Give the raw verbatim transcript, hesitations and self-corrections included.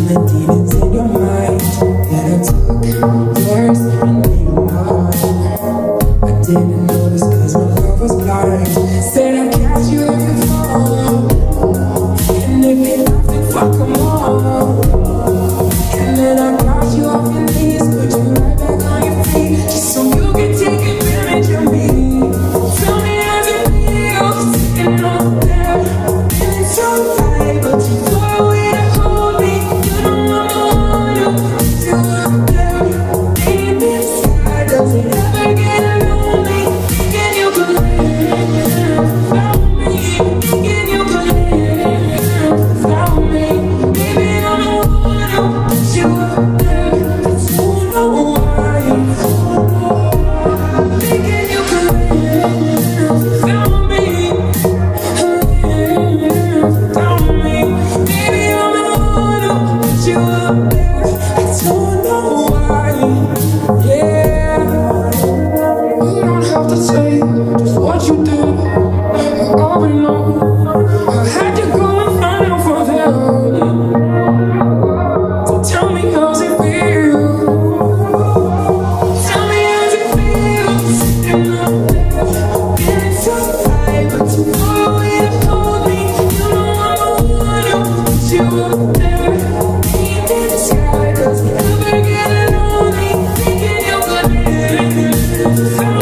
the demons in your mind. And I took yours and made them mine. I didn't notice cause my love was blind. Said I'd catch you if you fall, and if you laugh then fuck them all. And then I got you off your knees, put you right back on your feet, just so you can take advantage of me. Tell me how's it feel, sitting up there, feeling so high, but you far away to hold me. You know I'm the one who puts you up there. Deep inside, does it ever get lonely? Thinking you could live without me, thinking you could live without me. Baby, I'm the one who puts you up there. I don't know why. Thinking you could live without me, live without me. Baby, I'm the one who puts you up there. I don't know why. Yeah, you don't have to say just what you do. I already know. I had to go and find out for them. So tell me how's it feel. Tell me how's it feel, sitting up there, feeling so high, but too far away to hold me. You know I'm the one who puts you up there. Deep in the sky, does it ever get lonely? Thinking you could live without